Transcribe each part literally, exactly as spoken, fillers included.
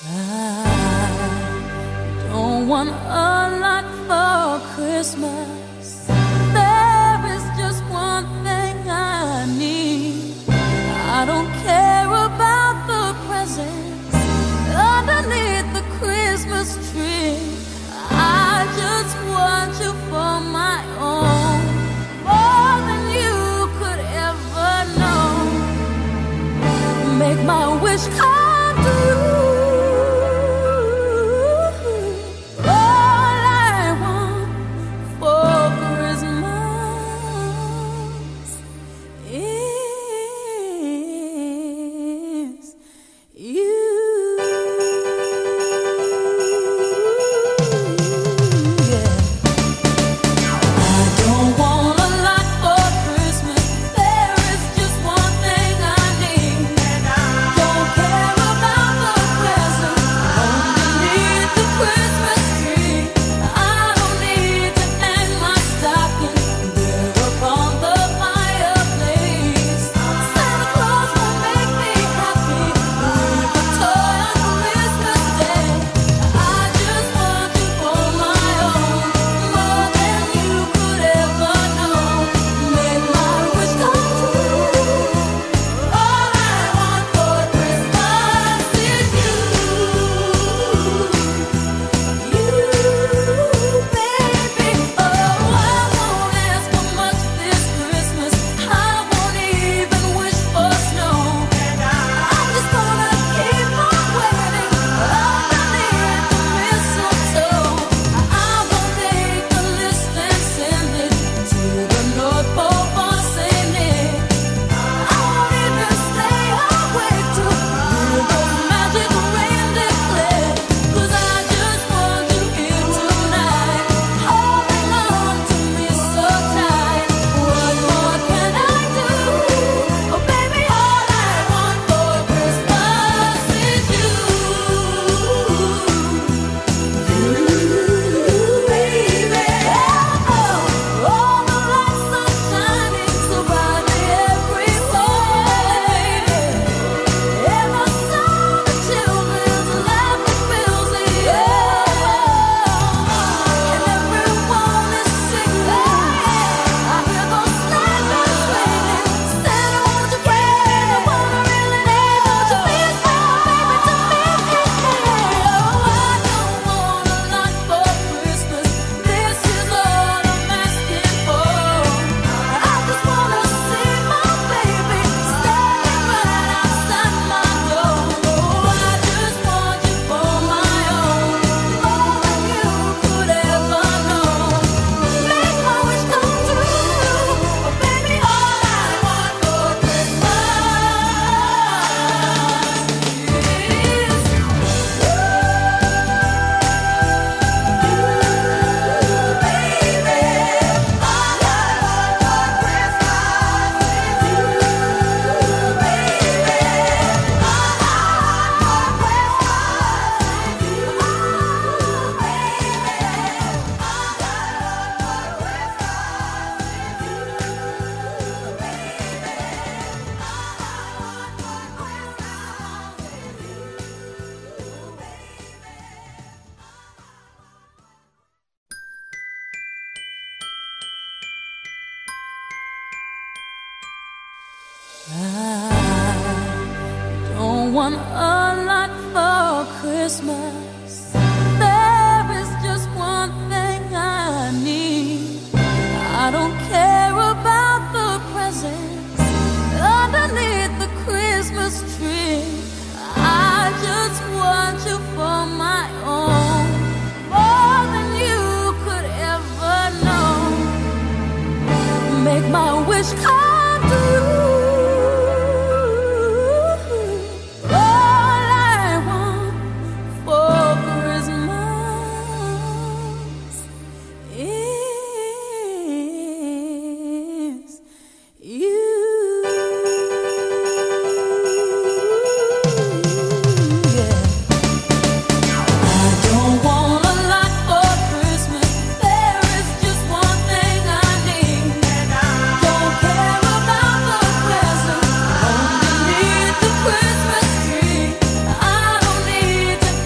I don't want a lot for Christmas. There is just one thing I need. I don't care about the presents underneath the Christmas tree. I just want you for my own, more than you could ever know. Make my wish come true. I don't want a lot for Christmas. There is just one thing I need. I don't care about the presents underneath the Christmas tree. I just want you for my own, more than you could ever know. Make my wish come true. Need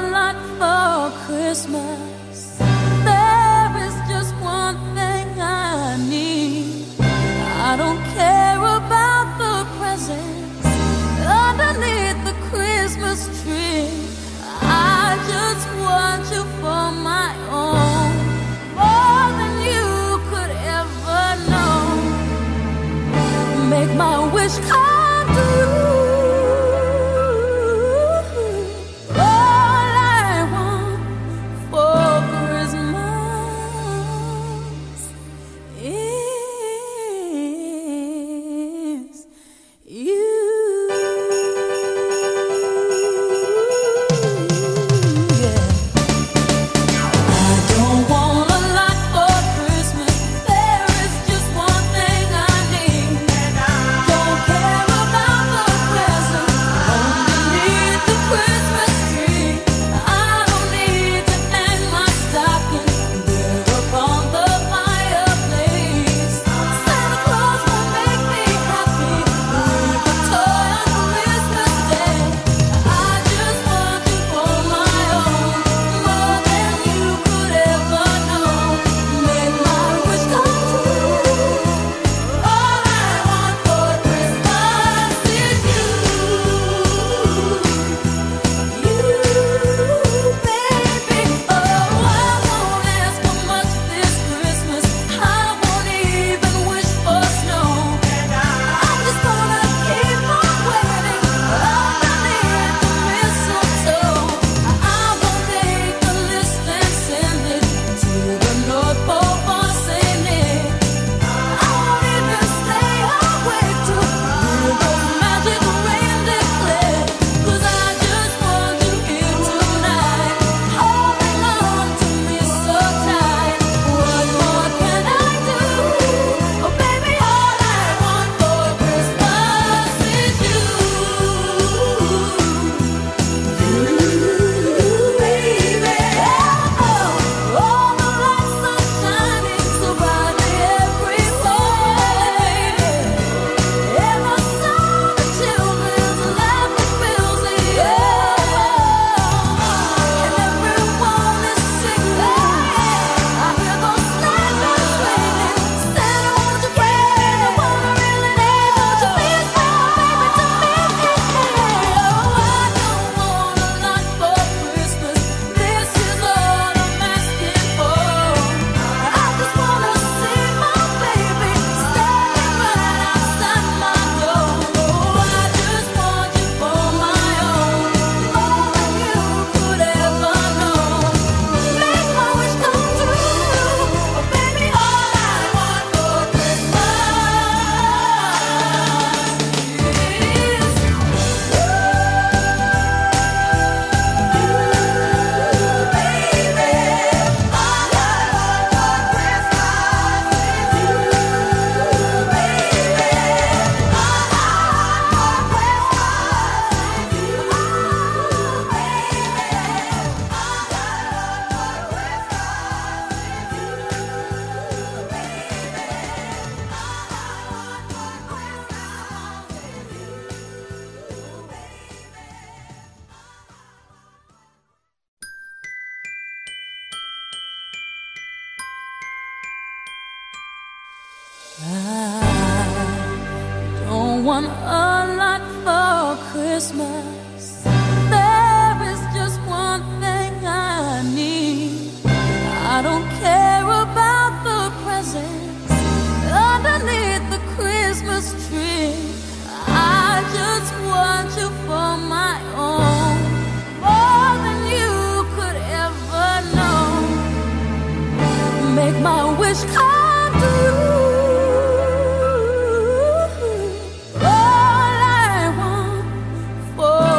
lot for Christmas. There is just one thing I need. I don't care about the presents underneath the Christmas tree. I just want you for my own, more than you could ever know. Make my wish come true. I don't want a lot for Christmas. There is just one thing I need. I don't care about the presents underneath the Christmas tree. I just want you for my own, more than you could ever know. Make my wish come true. For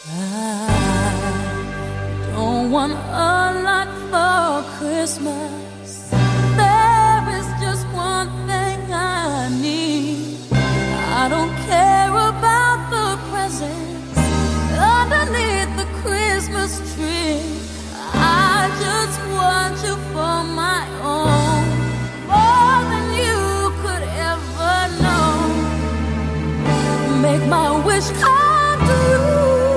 I don't want a lot for Christmas. There is just one thing I need. I don't care about the presents underneath the Christmas tree. I just want you for my own, more than you could ever know. Make my wish come true.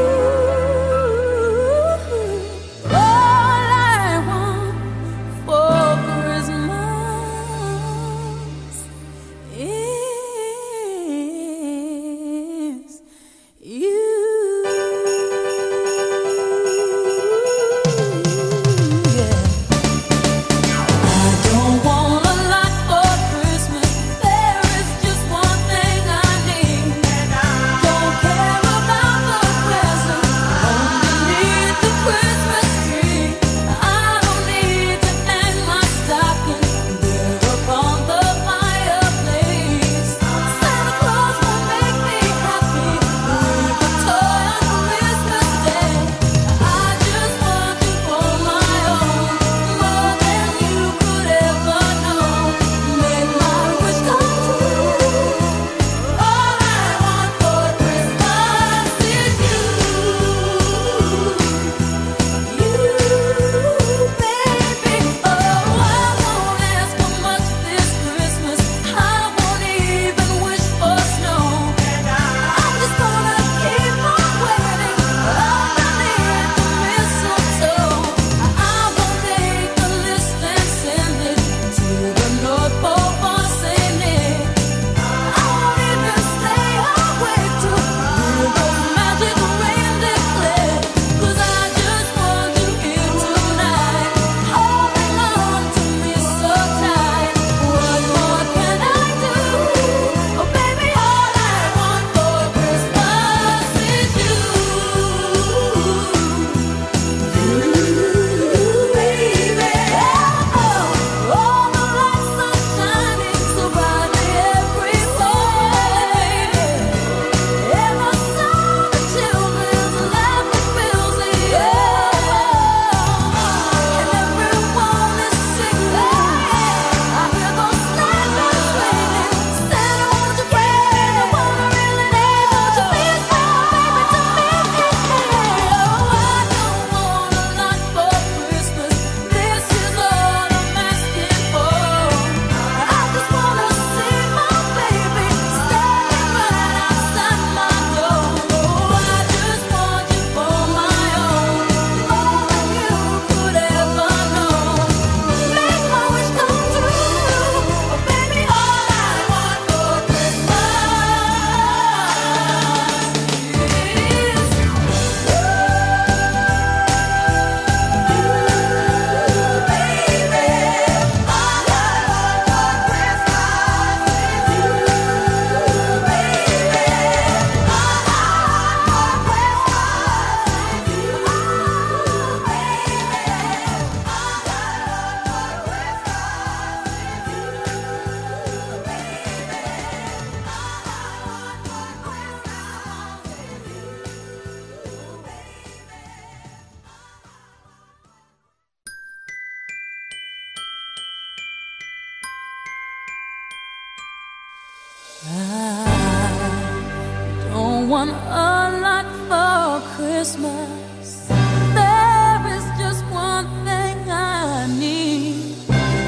I don't want a lot for Christmas. There is just one thing I need.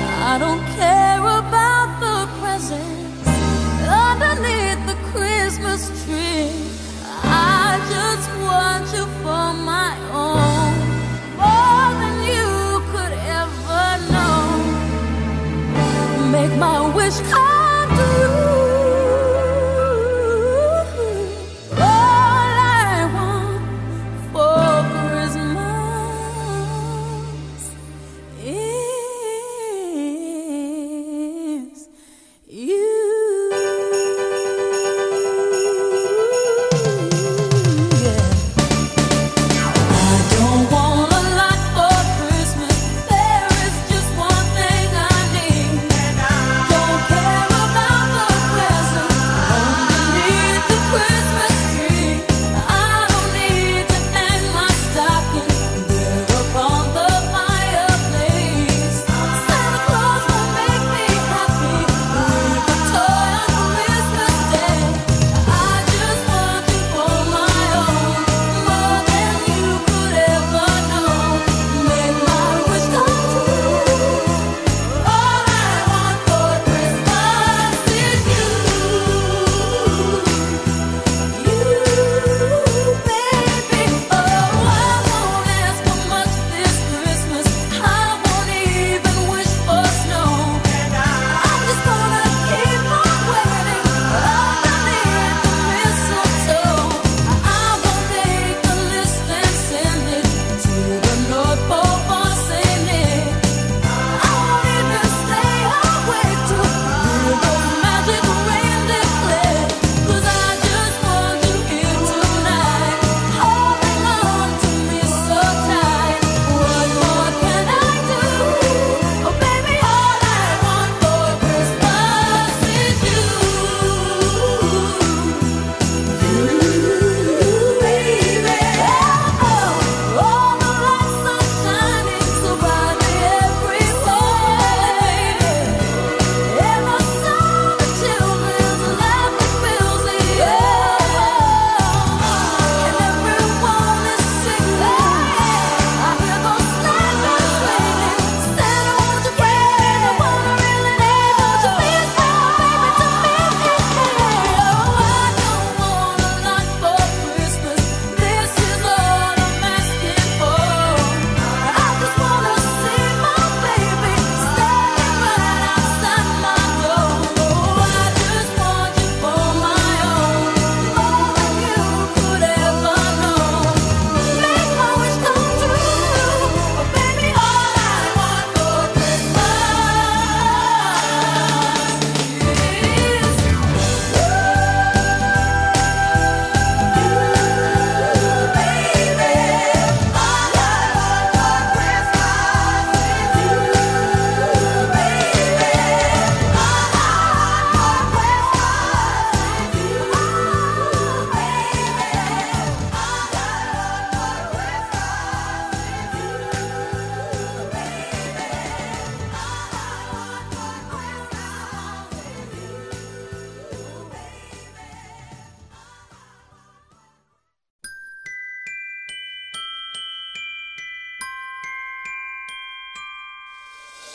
I don't care about the presents underneath the Christmas tree. I just want you for my own, more than you could ever know. Make my wish come true. Oh,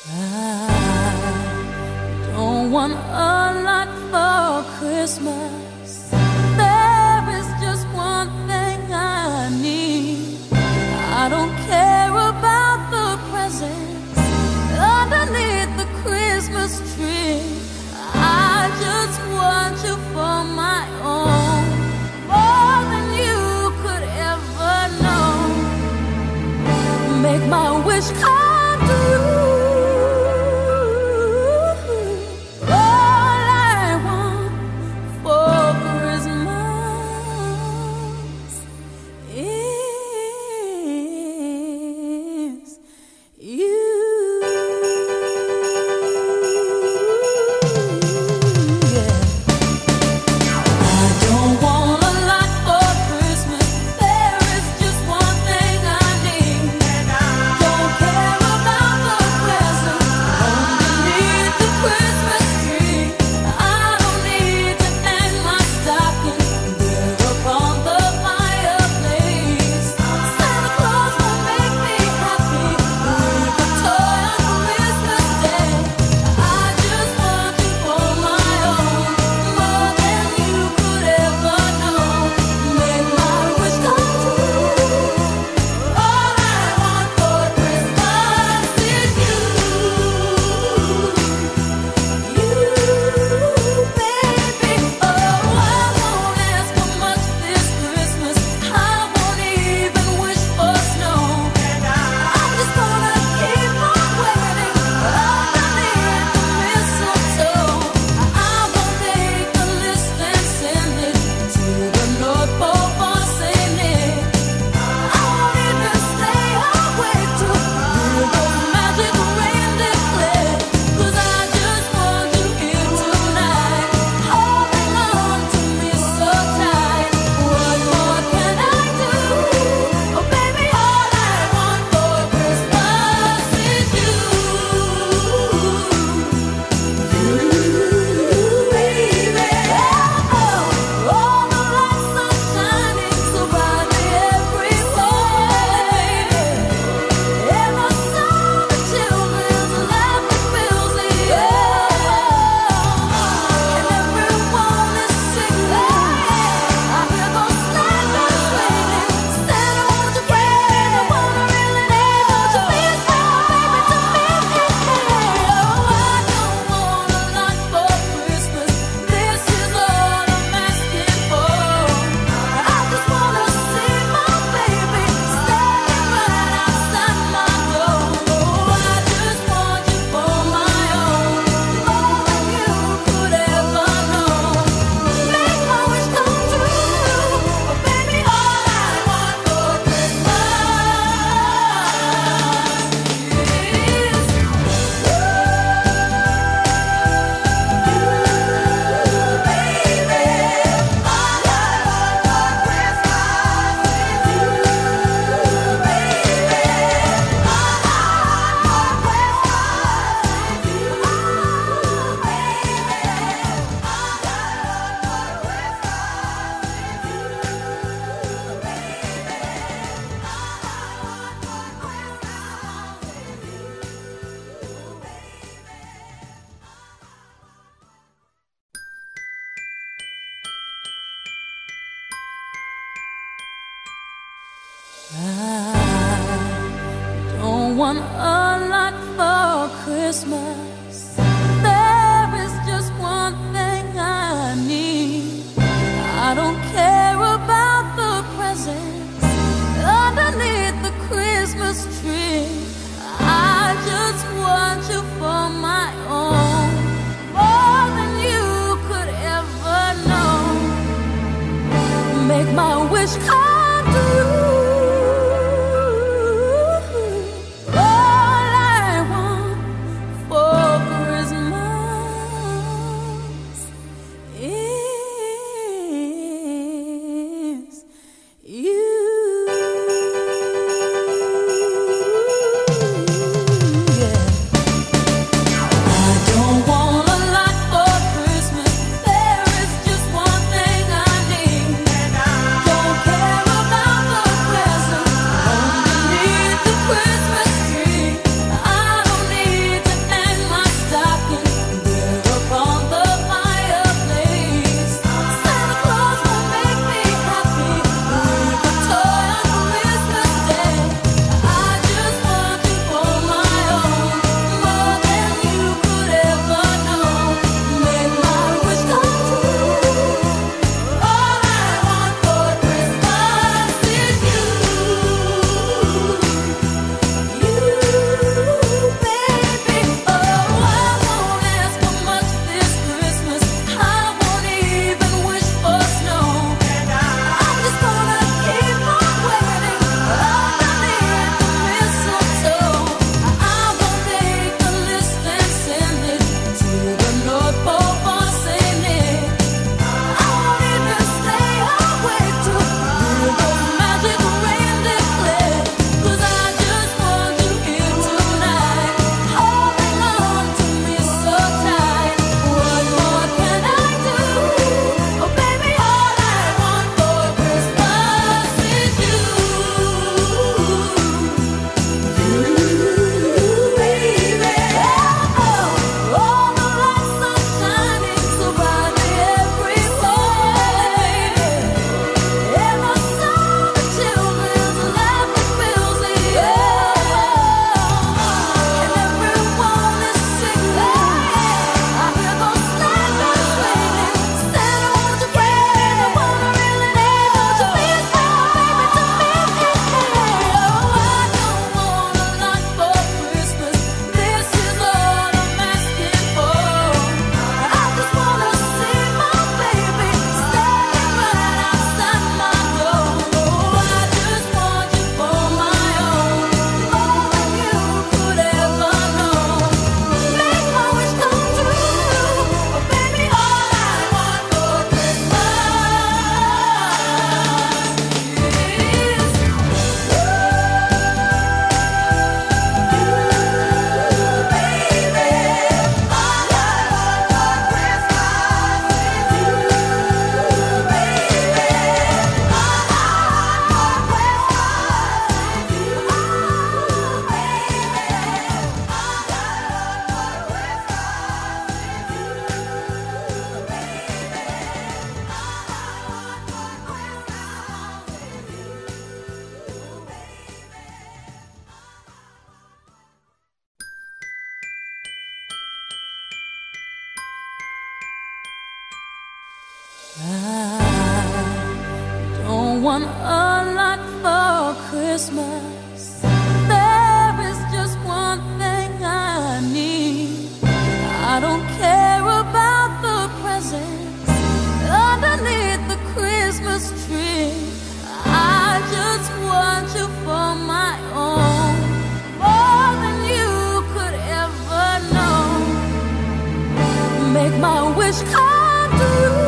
I don't want a lot for Christmas. There is just one thing I need. I don't care about the presents underneath the Christmas tree. I just want you for my own, more than you could ever know. Make my wish come true. I don't want a lot for Christmas. There is just one thing I need. I don't care about the presents underneath the Christmas tree. I just want you for my own, more than you could ever know. Make my wish come true. Don't care about the Don't want a lot for Christmas. There is just one thing I need. I don't care about the presents underneath the Christmas tree. I just want you for my own, more than you could ever know. Make my wish come true.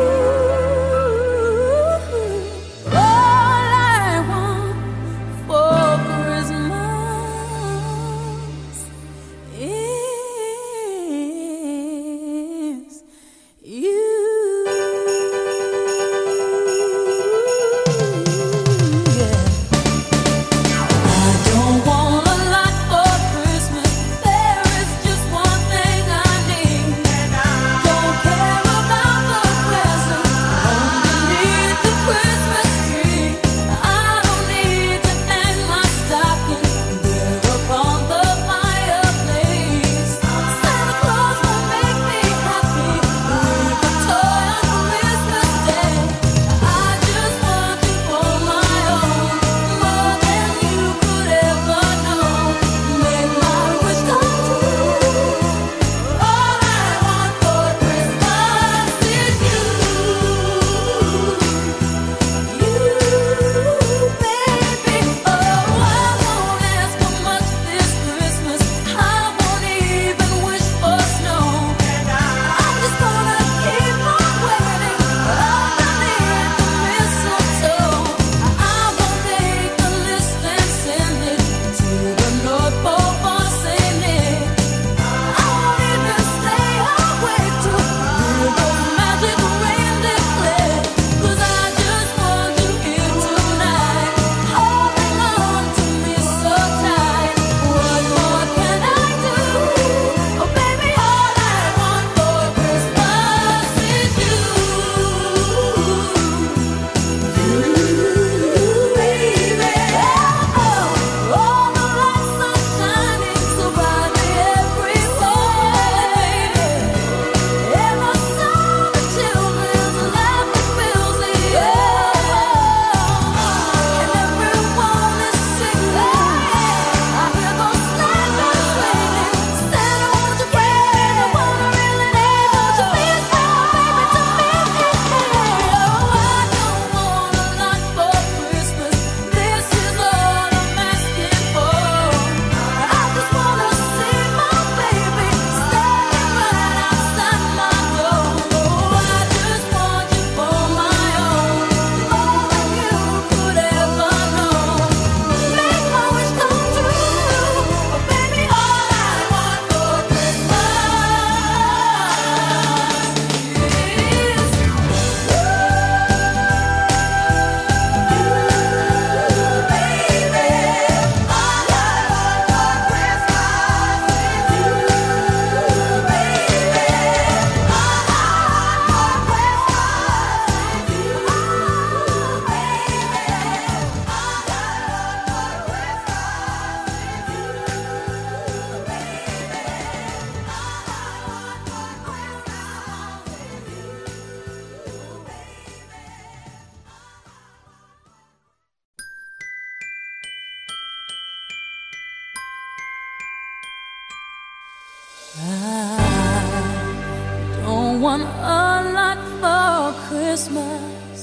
want a lot for Christmas.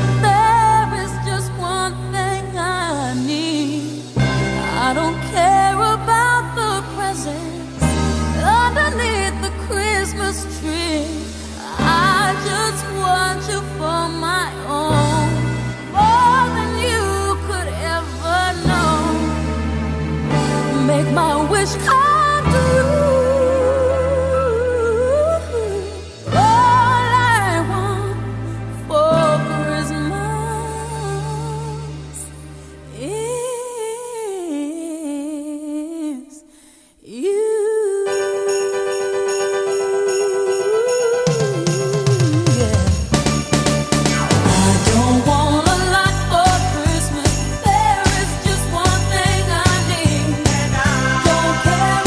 There is just one thing I need. I don't care about the presents underneath the Christmas tree. I just want you for my own, more than you could ever know. Make my wish come true. Don't care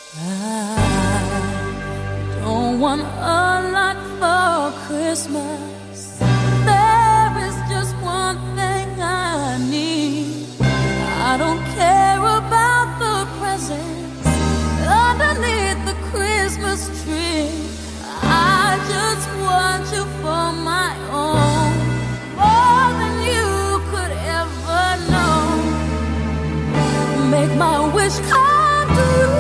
I don't want a lot for Christmas. There is just one thing I need. I don't care about the presents underneath the Christmas tree. I just want you for my own, more than you could ever know. Make my wish come true.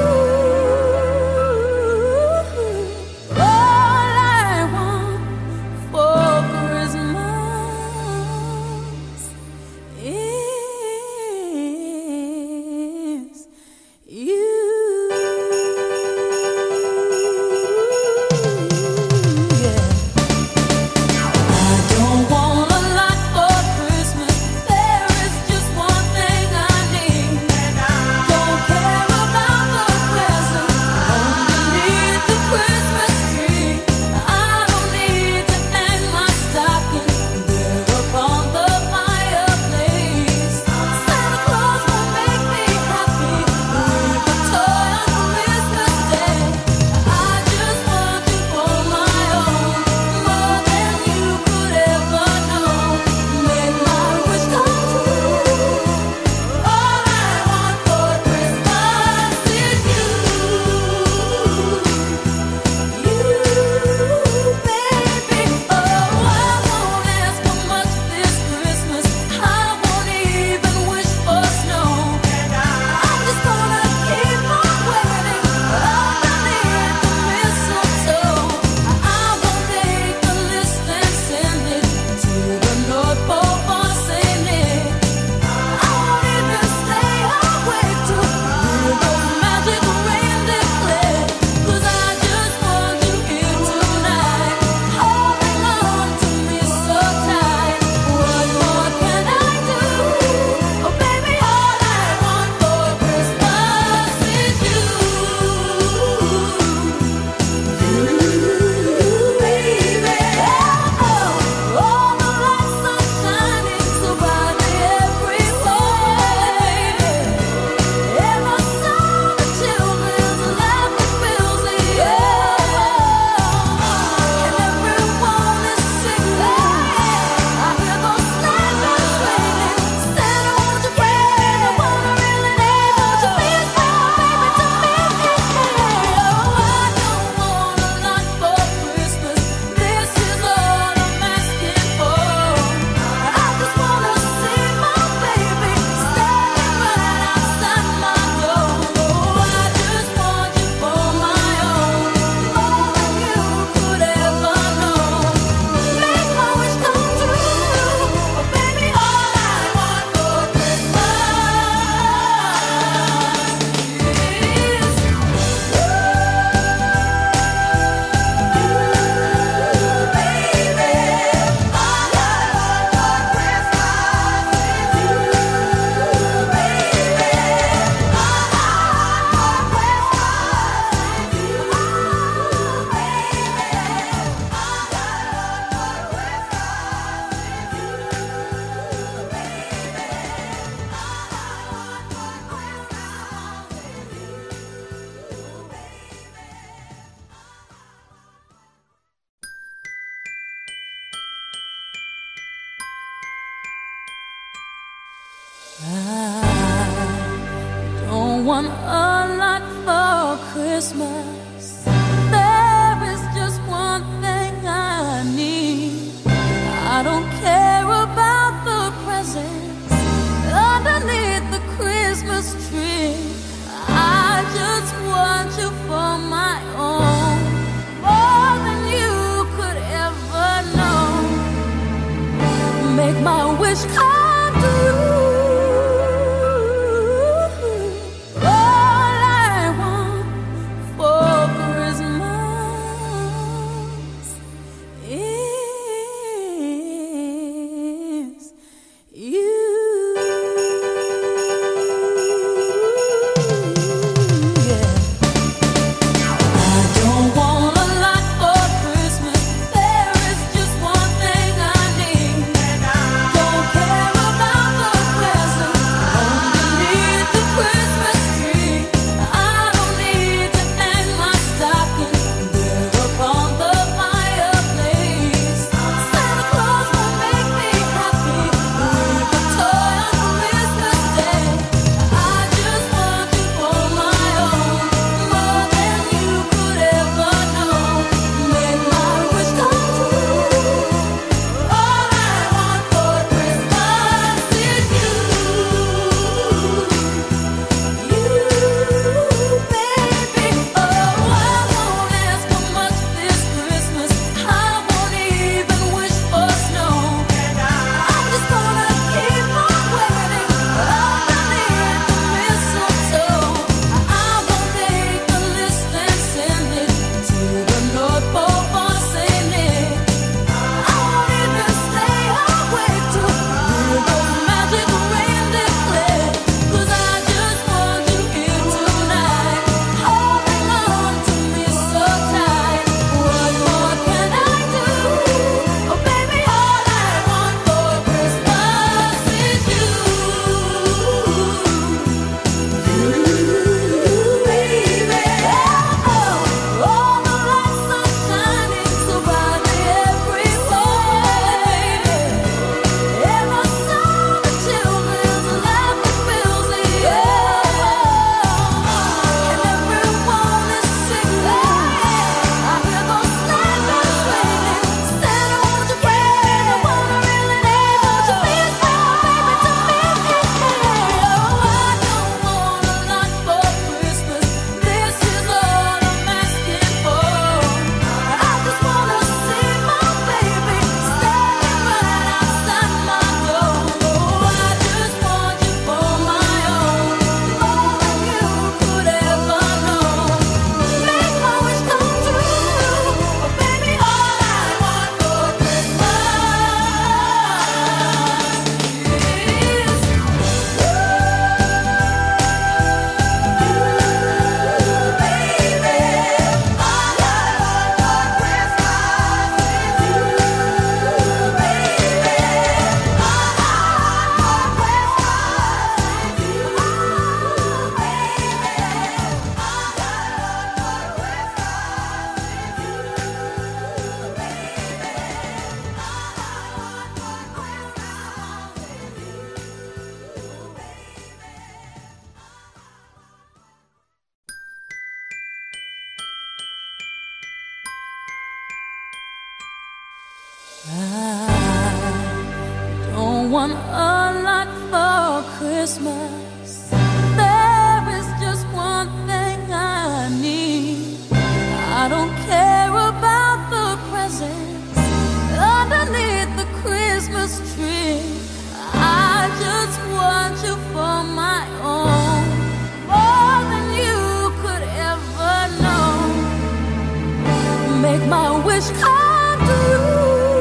I don't want a lot for Christmas. There is just one thing I need. I don't care about the presents underneath the Christmas tree. I just want you for my own, more than you could ever know. Make my wish come true. All I want for I don't want a lot for Christmas. There is just one thing I need. I don't care about the presents underneath the Christmas tree. I just want you for my own, more than you could ever know. Make my wish come true.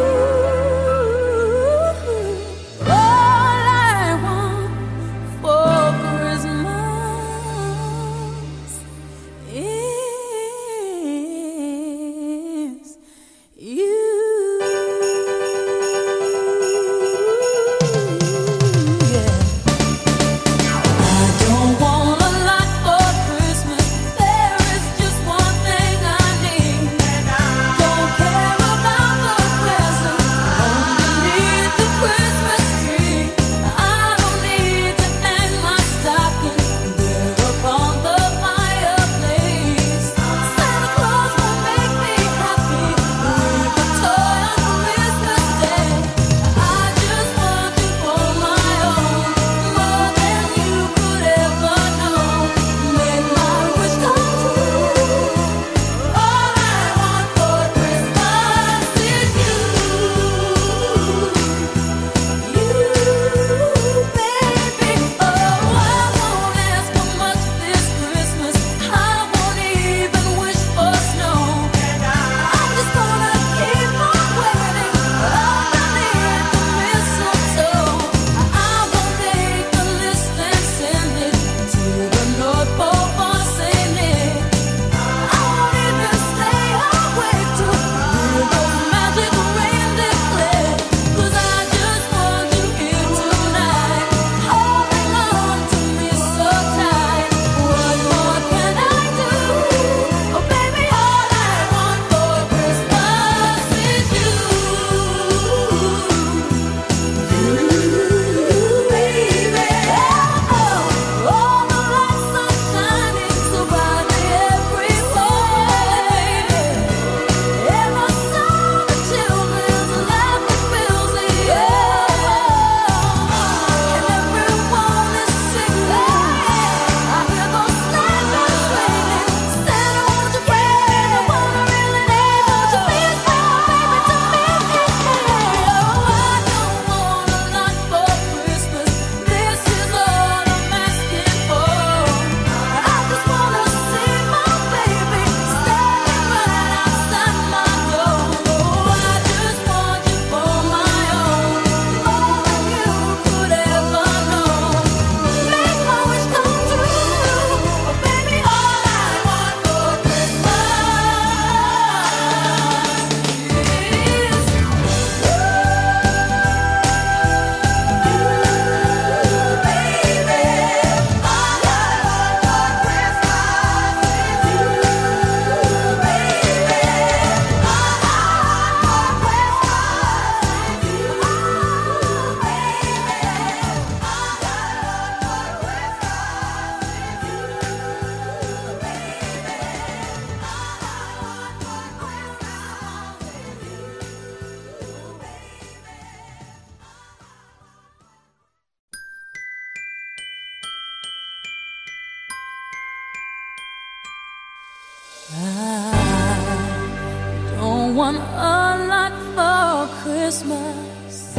I don't want a lot for Christmas.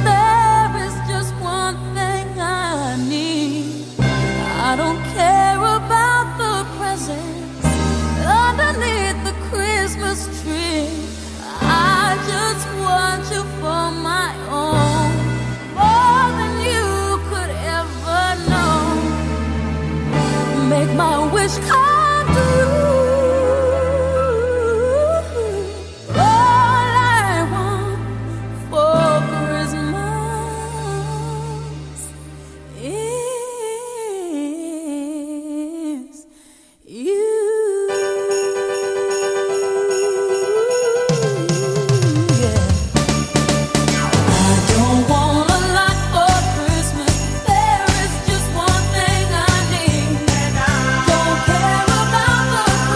There is just one thing I need. I don't care about the presents underneath the Christmas tree. I just want you for my own, more than you could ever know. Make my wish come true. There is just one thing I need. Don't care about the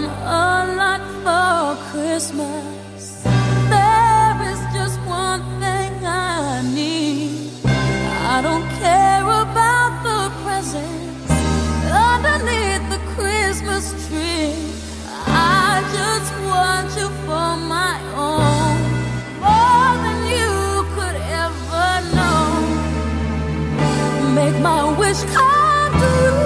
want a lot for Christmas. There is just one thing I need. I don't care about the presents underneath the Christmas tree. I just want you for my own, more than you could ever know. Make my wish come true.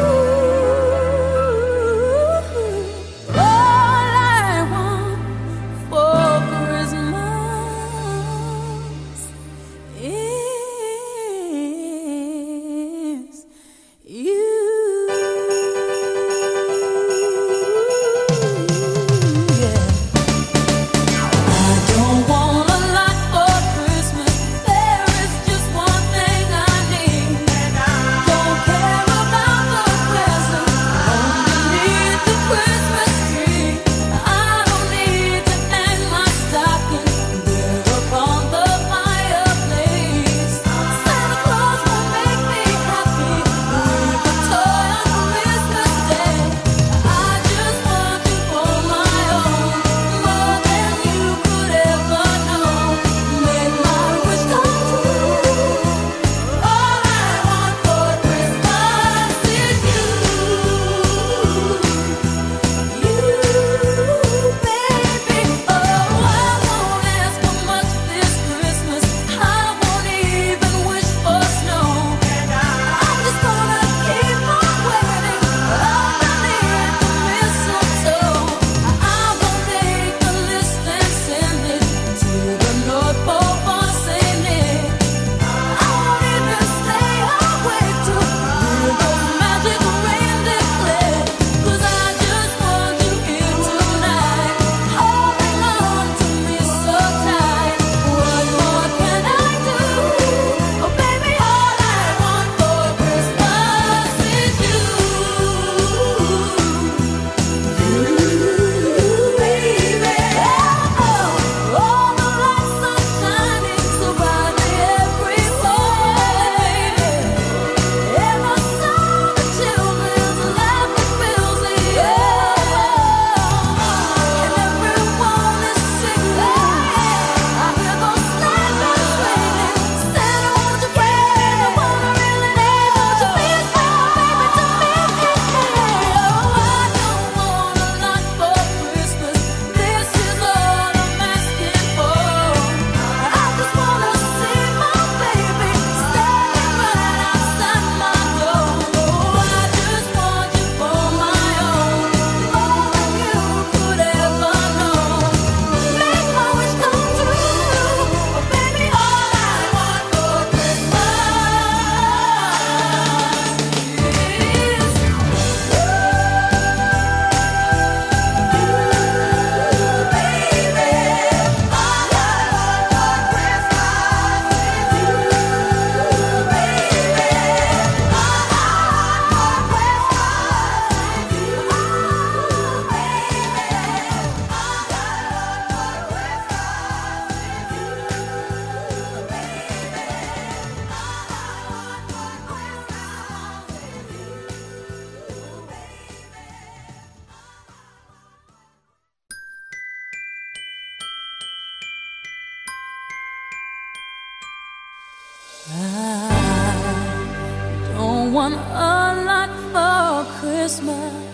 I don't want a lot for Christmas.